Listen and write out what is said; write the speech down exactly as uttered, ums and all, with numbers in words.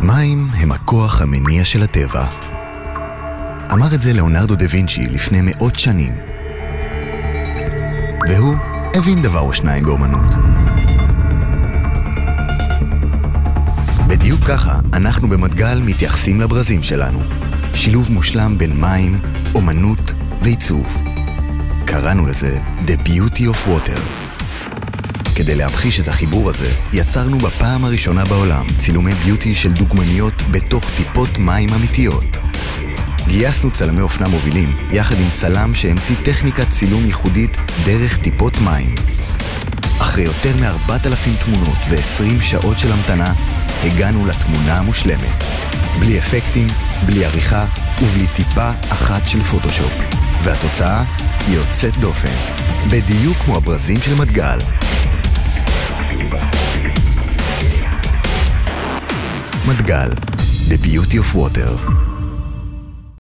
מים הם הכוח המניע של הטבע. אמר את זה ליאונרדו דה וינצ'י לפני מאות שנים. והוא הבין דבר או שניים באומנות. בדיוק ככה אנחנו במדגל מתייחסים לברזים שלנו. שילוב מושלם בין מים, אומנות ועיצוב. קראנו לזה The Beauty of Water. כדי להמחיש את החיבור הזה, יצרנו בפעם הראשונה בעולם צילומי ביוטי של דוגמניות בתוך טיפות מים אמיתיות. גייסנו צלמי אופנה מובילים, יחד עם צלם שהמציא טכניקת צילום ייחודית דרך טיפות מים. אחרי יותר מ-ארבעת אלפים תמונות ו-עשרים שעות של המתנה, הגענו לתמונה המושלמת. בלי אפקטים, בלי עריכה ובלי טיפה אחת של פוטושופ. והתוצאה היא יוצאת דופן, בדיוק כמו הברזים של מדגל. מדגל, The Beauty of Water.